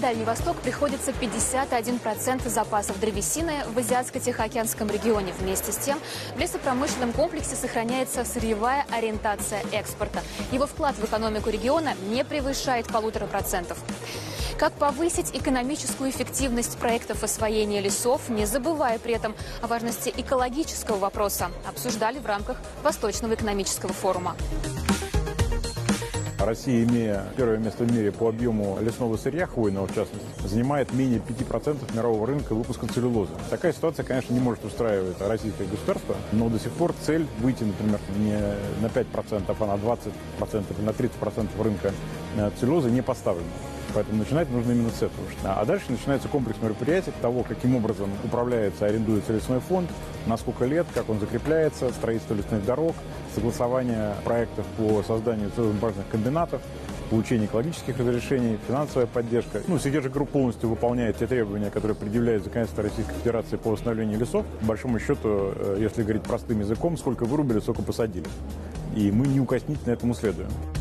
Дальний Восток приходится 51% запасов древесины в Азиатско-Тихоокеанском регионе. Вместе с тем, в лесопромышленном комплексе сохраняется сырьевая ориентация экспорта. Его вклад в экономику региона не превышает 1,5%. Как повысить экономическую эффективность проектов освоения лесов, не забывая при этом о важности экологического вопроса, обсуждали в рамках Восточного экономического форума. Россия, имея первое место в мире по объему лесного сырья, хвойного в частности, занимает менее 5% мирового рынка выпуска целлюлозы. Такая ситуация, конечно, не может устраивать российское государство, но до сих пор цель выйти, например, не на 5%, а на 20% или на 30% рынка целлюлозы не поставлена. Поэтому начинать нужно именно с этого. А дальше начинается комплекс мероприятий того, каким образом управляется, арендуется лесной фонд, на сколько лет, как он закрепляется, строительство лесных дорог, согласование проектов по созданию целых комбинатов, получение экологических разрешений, финансовая поддержка. Сигежа-групп полностью выполняет те требования, которые предъявляет законодательство Российской Федерации по восстановлению лесов. По большому счету, если говорить простым языком, сколько вырубили, сколько посадили. И мы неукоснительно этому следуем.